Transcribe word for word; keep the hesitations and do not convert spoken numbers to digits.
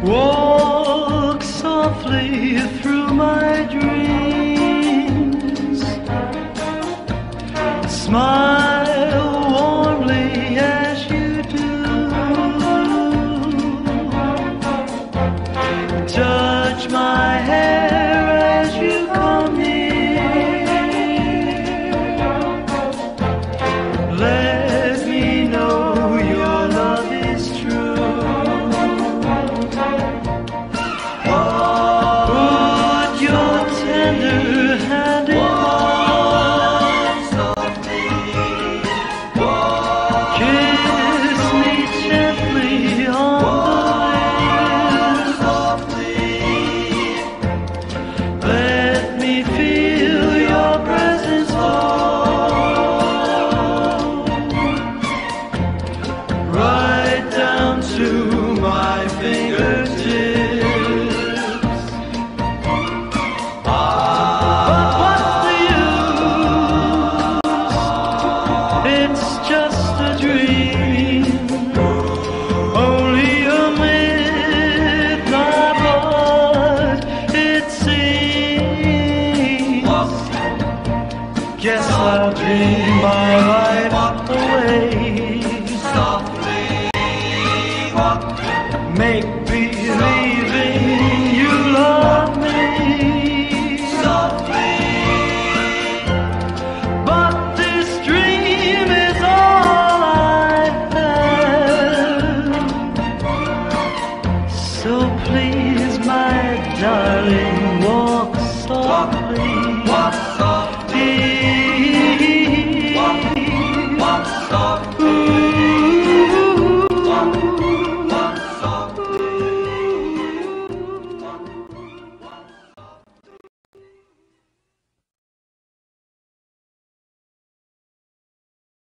Walk softly through my dreams. Smile warmly as you do. Touch my hair as you come near. Let me know your love is true. Put your tender hand in mine. Kiss me gently on the lips. Let me feel your presence warm, right down to my fingertips. But what's the use? It's just a dream, only a midnight blood, it seems. Guess I'll dream my life away. Make believing you love me. But this dream is all I have. So please, my darling, walk softly.